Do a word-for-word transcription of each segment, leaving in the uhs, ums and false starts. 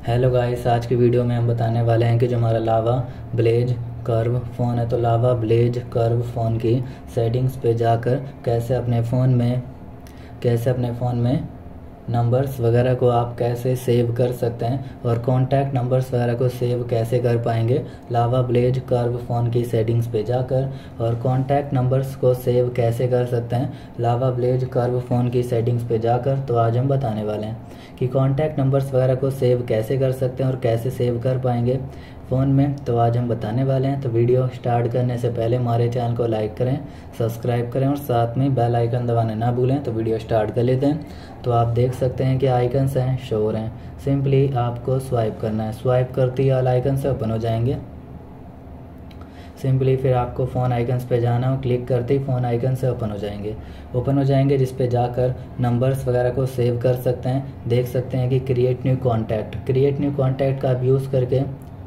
Hello guys, आज की video में हम बताने वाले हैं कि जो हमारा लावा ब्लेज कर्व फ़ोन है तो लावा ब्लेज कर्व फ़ोन की सेटिंग्स पे जाकर कैसे अपने फ़ोन में कैसे अपने फ़ोन में नंबर्स वगैरह को आप कैसे सेव कर सकते हैं और कॉन्टैक्ट नंबर्स वगैरह को सेव कैसे कर पाएंगे लावा ब्लेज कर्व फ़ोन की सेटिंग्स पे जाकर, और कॉन्टैक्ट नंबर्स को सेव कैसे कर सकते हैं लावा ब्लेज कर्व फ़ोन की सेटिंग्स पे जाकर। तो आज हम बताने वाले हैं कि कॉन्टैक्ट नंबर्स वगैरह को सेव कैसे कर सकते हैं और कैसे सेव कर पाएंगे फ़ोन में। तो आज हम बताने वाले हैं। तो वीडियो स्टार्ट करने से पहले हमारे चैनल को लाइक करें, सब्सक्राइब करें और साथ में बेल आइकन दबाना ना भूलें। तो वीडियो स्टार्ट कर लेते हैं। तो आप देख सकते हैं कि आइकन्स हैं, शो हो रहे हैं। सिंपली आपको स्वाइप करना है, स्वाइप करते ही ऑल आइकन से ओपन हो जाएंगे। सिंपली फिर आपको फ़ोन आइकन्स पे जाना हो, क्लिक करते ही फ़ोन आइकन से ओपन हो जाएंगे ओपन हो जाएंगे जिस पे जाकर नंबर्स वगैरह को सेव कर सकते हैं। देख सकते हैं कि create new contact create new contact का आप यूज़ करके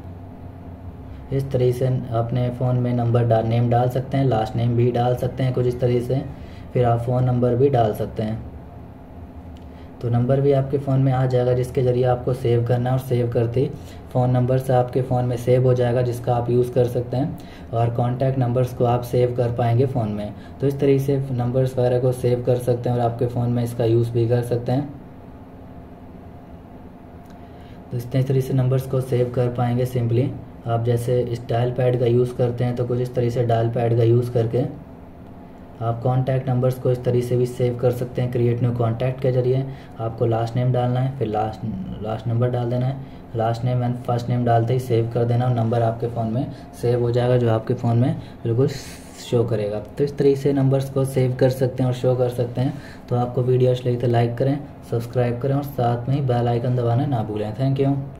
इस तरीके से अपने फ़ोन में नंबर डाल नेम डाल सकते हैं, लास्ट नेम भी डाल सकते हैं कुछ इस तरीके से। फिर आप फ़ोन नंबर भी डाल सकते हैं, तो नंबर भी आपके फ़ोन में आ जाएगा जिसके ज़रिए आपको सेव करना है, और सेव करते ही फ़ोन नंबर से आपके फ़ोन में सेव हो जाएगा जिसका आप यूज़ कर सकते हैं, और कॉन्टैक्ट नंबर्स को आप सेव कर पाएंगे फ़ोन में। तो इस तरीके से नंबर्स वगैरह को सेव कर सकते हैं और आपके फ़ोन में इसका यूज़ भी कर सकते हैं। तो इस तरीके से नंबर्स को सेव कर पाएंगे। सिंपली आप जैसे इस डायल पैड का यूज़ करते हैं तो कुछ इस तरीके से डायल पैड का यूज़ करके आप कॉन्टैक्ट नंबर्स को इस तरीके से भी सेव कर सकते हैं क्रिएट न्यू कॉन्टैक्ट के जरिए। आपको लास्ट नेम डालना है, फिर लास्ट लास्ट नंबर डाल देना है, last name and first name डालते ही सेव कर देना और नंबर आपके फ़ोन में सेव हो जाएगा जो आपके फ़ोन में बिल्कुल शो करेगा। तो इस तरीके से नंबर्स को सेव कर सकते हैं और शो कर सकते हैं। तो आपको वीडियो अच्छी लगी तो लाइक करें, सब्सक्राइब करें और साथ में ही बेल आइकन दबाना ना भूलें। Thank you.